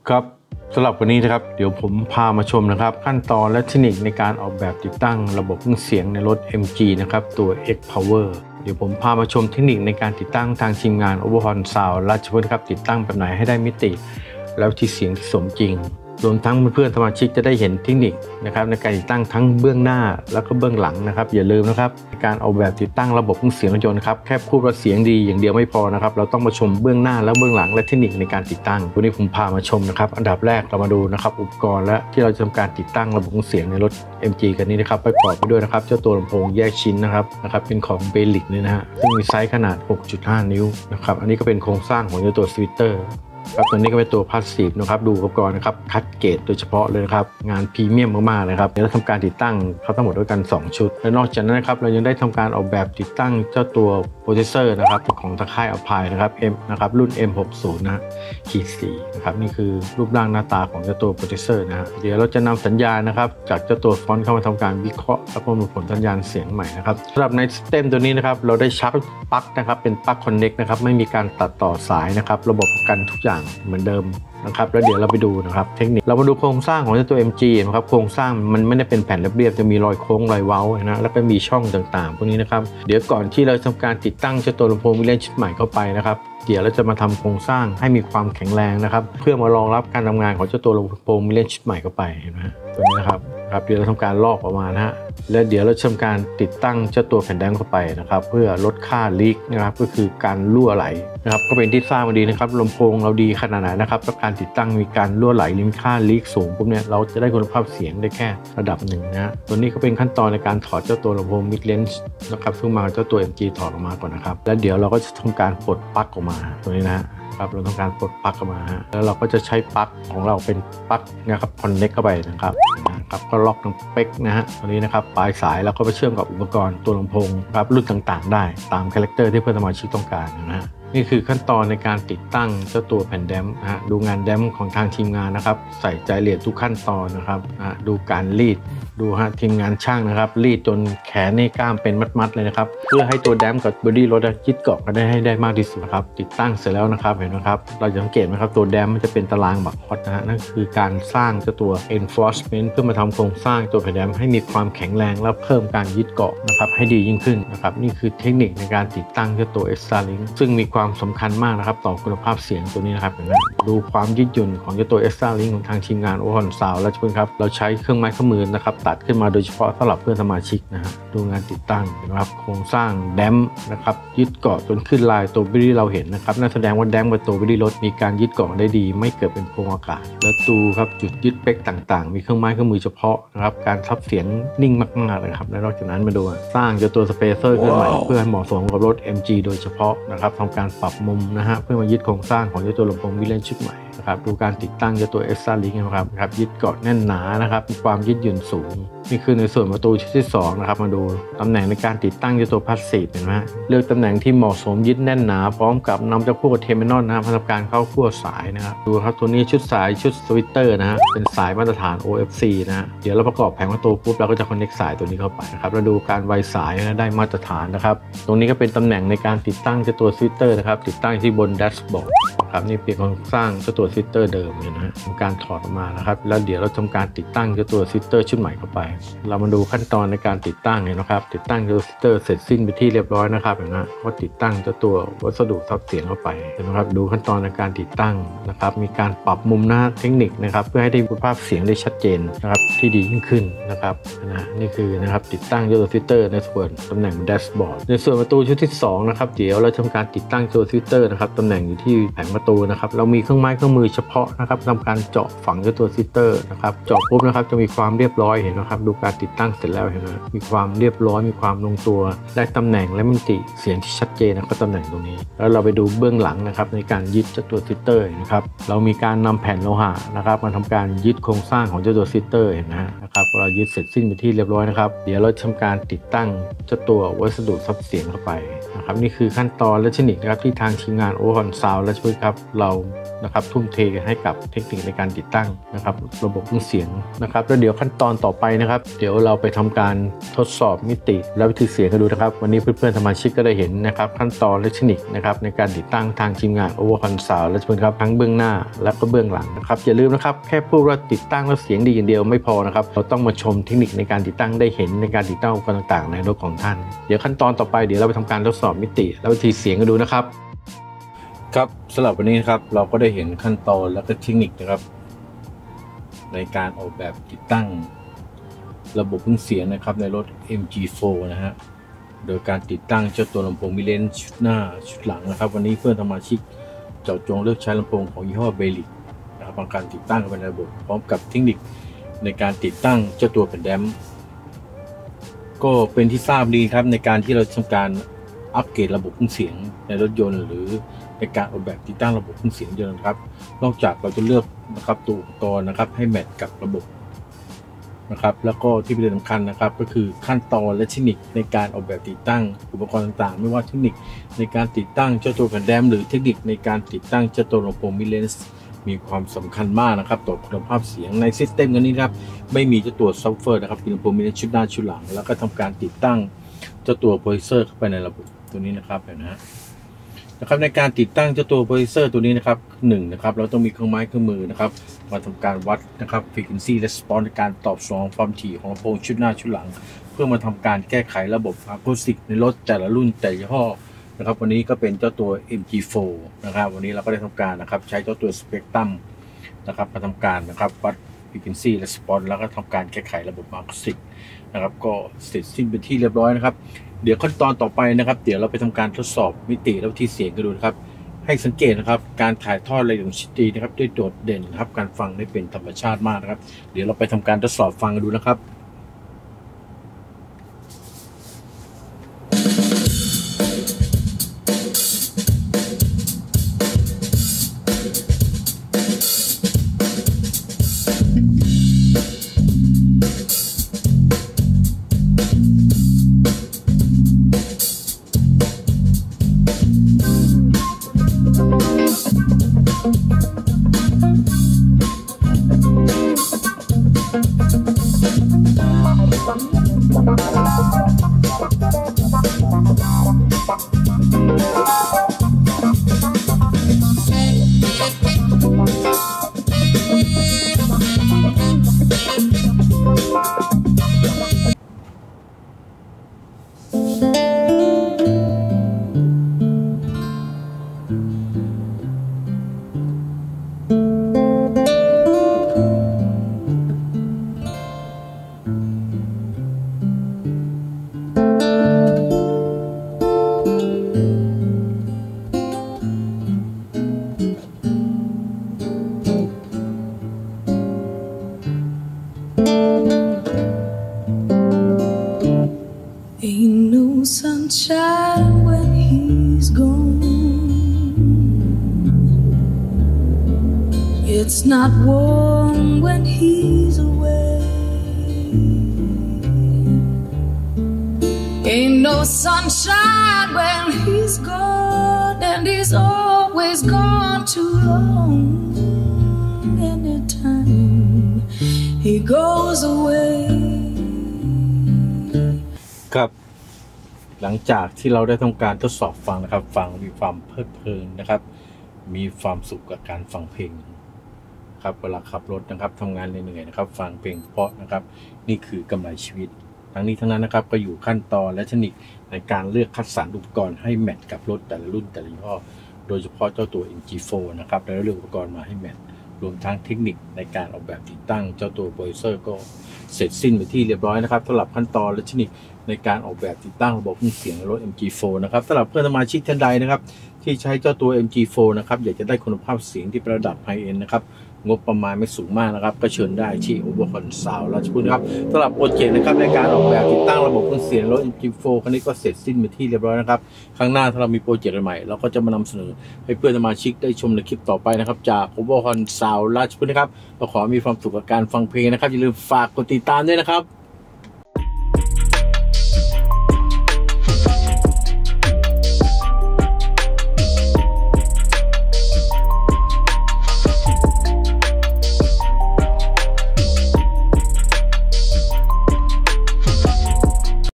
ครับสำหรับวันนี้นะครับเดี๋ยวผมพามาชมนะครับขั้นตอนและเทคนิคในการออกแบบติดตั้งระบบเครื่องเสียงในรถ MG นะครับตัว X Power เดี๋ยวผมพามาชมเทคนิคในการติดตั้งทางทีมงาน Overhaul Sound ราชพฤกษ์ครับติดตั้งแบบไหนให้ได้มิติแล้วที่เสียงที่สมจริงรวมทั้งเพื่อนๆสมาชิกจะได้เห็นเทคนิคนะครับในการติดตั้งทั้งเบื้องหน้าแล้วก็เบื้องหลังนะครับอย่าลืมนะครับการออกแบบติดตั้งระบบเครื่องเสียงรถยนต์ครับแค่พูดว่าเสียงดีอย่างเดียวไม่พอนะครับเราต้องมาชมเบื้องหน้าและเบื้องหลังและเทคนิคในการติดตั้งวันนี้ผมพามาชมนะครับอันดับแรกเรามาดูนะครับอุปกรณ์และที่เราจะทำการติดตั้งระบบเครื่องเสียงในรถ MG กันนี้นะครับประกอบไปด้วยนะครับเจ้าตัวลำโพงแยกชิ้นนะครับเป็นของเบลิกนี่นะฮะซึ่งมีไซส์ขนาด 6.5 นิ้วนะครับอันนี้ก็เป็นโครงสร้างของเจ้าตัวสวิตเตอร์ครับตัวนี้ก็เป็นตัวพาสซีฟนะครับดูอุปกรณ์นะครับคัดเกรดโดยเฉพาะเลยครับงานพรีเมียมมากๆเลยครับเดี๋ยวเราทำการติดตั้งเขาทั้งหมดด้วยกัน2ชุดและนอกจากนั้นนะครับเรายังได้ทำการออกแบบติดตั้งเจ้าตัวโปรเซสเซอร์นะครับของทางค่ายอภัยนะครับ M นะครับรุ่น M60 นะ4นะครับนี่คือรูปร่างหน้าตาของเจ้าตัวโปรเซสเซอร์นะฮะเดี๋ยวเราจะนำสัญญาณนะครับจากเจ้าตัวฟอนต์เข้ามาทำการวิเคราะห์และประมวลผลสัญญาณเสียงใหม่นะครับสำหรับในสเต็มตัวนี้นะครับเราได้ชาร์จปลั๊กนะครับเป็นปลั๊กคอนเนคนะครับไม่มีการตัดต่อสายนะครับระบบประกันทุกอย่างเหมือนเดิมนะครับแล้วเดี๋ยวเราไปดูนะครับเทคนิคเรามาดูโครงสร้างของตัว MG นะครับโครงสร้างมันไม่ได้เป็นแผ่นเรียบๆจะมีรอยโค้งรอยเว้านะแล้วก็มีช่องต่างๆพวกนี้นะครับเดี๋ยวก่อนที่เราทำการติดตั้งเจ้าตัวลำโพงวิลเลนชุดใหม่เข้าไปนะครับเดี๋ยวเราจะมาทำโครงสร้างให้มีความแข็งแรงนะครับเพื่อมารองรับการทำงานของเจ้าตัวลำโพงวิลเลนชุดใหม่เข้าไปเห็นไหมตัวนี้นะครับเดี๋ยวเราทำการลอกออกมานะฮะและเดี๋ยวเราทำการติดตั้งเจ้าตัวแผ่นแดมเข้าไปนะครับเพื่อลดค่าลีกนะครับก็คือการรั่วไหลนะครับก็เป็นที่ทราบมาดีนะครับลำโพงเราดีขนาดไหนนะครับถ้าการติดตั้งมีการรั่วไหลหรือมีค่าลีกสูงปุ๊บเนี่ยเราจะได้คุณภาพเสียงได้แค่ระดับหนึ่งนะตัวนี้ก็เป็นขั้นตอนในการถอดเจ้าตัวลำโพงมิดเลนส์นะครับซึ่งมาเจ้าตัว MG ถอดออกมาก่อนนะครับแล้วเดี๋ยวเราก็จะทำการปลดปลั๊กออกมาตัวนี้นะครับเราต้องการปลดปลั๊กออกมาแล้วเราก็จะใช้ปลั๊กของเราเป็นปลั๊กนะครับคอนเนคเข้าไปนะครับก็ล็อกตรงเป๊กนะฮะตัวนี้นะครับปลายสายแล้วก็ไปเชื่อมกับอุปกรณ์ตัวลำโพงครับรุ่นต่างๆได้ตามคาแรคเตอร์ที่เพื่อนสมาชิกต้องการนะฮะนี่คือขั้นตอนในการติดตั้งเจ้าตัวแผ่นแดมนะฮะดูงานแดมของทางทีมงานนะครับใส่ใจละเอียดทุกขั้นตอนนะครับดูการรีดดูฮะทีมงานช่างนะครับรีดจนแขนนี่กล้ามเป็นมัดๆเลยนะครับเพื่อให้ตัวแดมกับบอดี้รถยึดเกาะกันได้ให้ได้มากที่สุดครับติดตั้งเสร็จแล้วนะครับเห็นไหมครับเราจะสังเกตไหมครับตัวแดมมันจะเป็นตารางบักฮอตนะฮะนั่นคือการสร้างเจ้าตัว enforcement เพื่อมาทำโครงสร้างตัวแผ่นแดมให้มีความแข็งแรงและเพิ่มการยึดเกาะนะครับให้ดียิ่งขึ้นนะครับนี่คือเทคนิคในการติดตั้งเจ้าตัว Extra-Link ซึ่งมีความสำคัญมากนะครับต่อคุณภาพเสียงตัวนี้นะครับเห็นไหมดูความยืดหยุ่นของเจ้าตัว Extra-Link ของทางทีมงาน Overhaul Sound ราชพฤกษ์ครับเราใช้เครื่องไม้เครื่องมือนะครับตัดขึ้นมาโดยเฉพาะสำหรับเพื่อนสมาชิกนะฮะดูงานติดตั้งนะครับโครงสร้างแดมนะครับยึดเกาะจนขึ้นลายตัวบอดี้เราเห็นนะครับนั่นแสดงว่าแดมกับตัวบอดี้รถมีการยึดเกาะได้ดีไม่เกิดเป็นโพรงอากาศแล้วดูครับจุดยึดเป๊กต่างๆมีเครื่องไม้เครื่องมือเฉพาะนะครับการทับเสียงนิ่งมากๆเลยครับและนอกจากนั้นมาดูสร้างเจ้าตัวสเปเซอร์ขึ้นใหม่เพื่อให้เหมาะสมกับรถ MG โดยเฉพาะนะครับทำการปรับมุมนะฮะเพื่อมายึดโครงสร้างของเจ้าตัวลำโพงวิลเลนชุดใหม่นะครับดูการติดตั้งเจ้าตัว Extra-Link นะครับยึดเกาะแน่นหนานะครับมีความยืดหยุ่นสูงนี่คือในส่วนประตูชุดที่2นะครับมาดูตำแหน่งในการติดตั้งเจ้าตัวพาสซีฟเห็นไหมเลือกตำแหน่งที่เหมาะสมยึดแน่นหนาพร้อมกับนำเจ้าพวกเทอร์มินอลนะครับทำการเข้าขั้วสายนะครับดูครับตัวนี้ชุดสายชุดสวิตเตอร์นะฮะเป็นสายมาตรฐาน OFC นะฮะเดี๋ยวเราประกอบแผงประตูปุ๊บเราก็จะคอนเนคสายตัวนี้เข้าไปนะครับแล้วดูการไวสายนะได้มาตรฐานนะครับตรงนี้ก็เป็นตำแหน่งในการติดตั้งเจ้าตัวสวิตเตอร์นะครับติดตั้งที่บนแดชบอร์ดครับนี่เป็นโครงสร้างเจ้าตัวสวิตเตอร์เดิมนะฮะทำการถอดออกมานะครับแล้วเดี๋ยวเราทำการติดตั้งเจ้าตัวสวิตเตอร์ชุดใหม่เข้าไปเรามาดูขั้นตอนในการติดตั้งนะครับติดตั้งเจ้าสวิตเตอร์เสร็จสิ้นไปที่เรียบร้อยนะครับเห็นไหมก็ติดตั้งเจ้าตัววัสดุซับเสียงเข้าไปนะครับดูขั้นตอนในการติดตั้งนะครับมีการปรับมุมหน้าเทคนิคนะครับเพื่อให้ได้คุณภาพเสียงได้ชัดเจนนะครับที่ดียิ่งขึ้นนะครับนี่คือนะครับติดตั้งเจ้าตัวสวิตเตอร์ในส่วนตำแหน่งแดชบอร์ดในส่วนประตูชุดที่2นะครับเดี๋ยวเราทำการติดตั้งตัวสวิตเตอร์นะครับตำแหน่งอยู่ที่แผงประตูนะครับเรามีเครื่องไม้เครื่องมือเฉพาะนะครับทำการเจาะฝังเจ้าตัวสวิตเตอร์นะครับเจาะปุ๊บนะครับจะมีความเรียบร้อยเห็นนะครับดูการติดตั้งเสร็จแล้วเห็นไหมมีความเรียบร้อยมีความลงตัวได้ตำแหน่งและมิติเสียงที่ชัดเจนนะครับตำแหน่งตรงนี้แล้วเราไปดูเบื้องหลังนะครับในการยึดเจ้าตัวสวิตเตอร์นะครับเรามีการนำแผ่นโลหะนะครับมาทำการยึดโครงสร้างของเจ้าตัวสวิตเตอร์เห็นนะครับเรายึดเสร็จสิ้นไปที่เรียบร้อยนะครับเดี๋ยวเราทำการติดตั้งเจ้าตัววัสดุซับเสียงเข้าไปนะครับนี่คือขั้นตอนและเทคนิคนะครับที่ทางทีมงาน Overhaul Sound ราชพฤกษ์ครับเรานะครับทุ่มเทให้กับเทคนิคในการติดตั้งนะครับระบบเครื่องเสียงนะครับแล้วเดี๋ยวขั้นตอนต่อไปนะครับเดี๋ยวเราไปทำการทดสอบมิติและวิธีเสียงกันดูนะครับวันนี้เพื่อนๆสมาชิกก็ได้เห็นนะครับขั้นตอนและเทคนิคนะครับในการติดตั้งทางทีมงาน Overcon Sound และเพื่อนๆครับทั้งเบื้องหน้าและก็เบื้องหลังนะครับอย่าลืมนะครับแค่พูดว่าติดตั้งแล้วเสียงดีอย่างเดียวไม่พอนะครับเราต้องมาชมเทคนิคในการติดตั้งได้เห็นในการติดตั้งอุปกรณ์ต่างๆในรถของท่านเดี๋ยวขั้นตอนต่อไปเดี๋ยวเราไปทำการทดสอบมิติและวิธีเสียงกันดูนะครับครับสำหรับวันนี้นะครับเราก็ได้เห็นขั้นตอนและก็เทคนิคนะครับในการออกแบบติดตั้งระบบเครื่องเสียงนะครับในรถ MG4 นะฮะโดยการติดตั้งเจ้าตัวลำโพงมิเลนชุดหน้าชุดหลังนะครับวันนี้เพื่อนสมาชิกเจาะจงเลือกใช้ลำโพงของยี่ห้อเบลิกนะครับทำการติดตั้งเป็นระบบพร้อมกับเทคนิคในการติดตั้งเจ้าตัวแผ่นแดมก็เป็นที่ทราบดีครับในการที่เราทำการอัปเกรดระบบเครื่องเสียงในรถยนต์หรือในการออกแบบติดตั้งระบบเครื่องเสียงยนต์ครับนอกจากเราจะเลือกนะครับตัวอุปกรณ์นะครับให้แมทกับระบบนะครับแล้วก็ที่เป็นสำคัญนะครับก็คือขั้นตอนและเทคนิคในการออกแบบติดตั้งอุปกรณ์ต่างๆไม่ว่าเทคนิคในการติดตั้งเจ้าตัวแผ่นแดมหรือเทคนิคในการติดตั้งเจ้าตัวลำโพงมิดเลนส์มีความสำคัญมากนะครับต่อคุณภาพเสียงในซิสเต็มกันนี้ครับไม่มีเจ้าตัวซับวูฟเฟอร์นะครับเป็นลำโพงมิดเลนส์ชุดหน้าชุดหลังแล้วก็ทำการติดตั้งเจ้าตัวโปรดิวเซอร์เข้าไปในระบบตัวนี้นะครับนะครับในการติดตั้งเจ้าตัวโปรดิวเซอร์ตัวนี้นะครับนะครับเราต้องมีเครื่องไม้เครื่องมือนะครับมาทำการวัดนะครับ frequency response ในการตอบสนองความถี่ของลำโพงชุดหน้าชุดหลังเพื่อมาทำการแก้ไขระบบอะคูสติกในรถแต่ละรุ่นแต่ละยี่ห้อนะครับวันนี้ก็เป็นเจ้าตัว MG4 นะครับวันนี้เราก็ได้ทำการนะครับใช้เจ้าตัว Spectrum นะครับมาทำการนะครับวัด frequency response แล้วก็ทำการแก้ไขระบบอะคูสติกนะครับก็เสร็จสิ้นเป็นที่เรียบร้อยนะครับเดี๋ยวขั้นตอนต่อไปนะครับเดี๋ยวเราไปทำการทดสอบมิติและวิธีเสียงกันดูนะครับให้สังเกตนะครับการถ่ายทอดอะไรของชิตีนะครับได้โดดเด่นนะครับการฟังได้เป็นธรรมชาติมากนะครับเดี๋ยวเราไปทำการทดสอบฟังกันดูนะครับ Sunshine when he's gone. It's not warm when he's away. Ain't no sunshine when he's gone, and he's always gone too long. Anytime he goes away. ครับหลังจากที่เราได้ทำการทดสอบฟังนะครับฟังมีความเพลิดเพลินนะครับมีความสุขกับการฟังเพลงครับเวลาขับรถนะครับทำงานเหนื่อยๆนะครับฟังเพลงเพราะนะครับนี่คือกำไรชีวิตทั้งนี้ทั้งนั้นนะครับก็อยู่ขั้นตอนและเทคนิคในการเลือกคัดสรรอุปกรณ์ให้แมทกับรถแต่ละรุ่นแต่ละยี่ห้อโดยเฉพาะเจ้าตัว MG4 นะครับแล้วเลือกอุปกรณ์มาให้แมทรวมทั้งเทคนิคในการออกแบบติดตั้งเจ้าตัวโปรดิวเซอร์ก็เสร็จสิ้นไปที่เรียบร้อยนะครับสำหรับขั้นตอนและเทคนิคในการออกแบบติดตั้งระบบเครื่องเสียงในรถ MG4 นะครับสำหรับเพื่อนสมาชิกท่านใดนะครับที่ใช้เจ้าตัว MG4 นะครับอยากจะได้คุณภาพเสียงที่ระดับไฮเอ็นด์นะครับงบประมาณไม่สูงมากนะครับก็เชิญได้ที่ Overcon Sound ราชพฤกษ์ครับสำหรับโปรเจกต์นะครับในการออกแบบติดตั้งระบบเครื่องเสียงรถ MG4 ครั้งนี้ก็เสร็จสิ้นไปที่เรียบร้อยนะครับครั้งหน้าถ้าเรามีโปรเจกต์ใหม่เราก็จะมานำเสนอให้เพื่อนสมาชิกได้ชมในคลิปต่อไปนะครับจาก Overcon Sound ราชพฤกษ์ครับเราขอมีความสุขกับการฟังเพลงนะครับอย่าลืมฝากกดติดตามด้วยนะครับ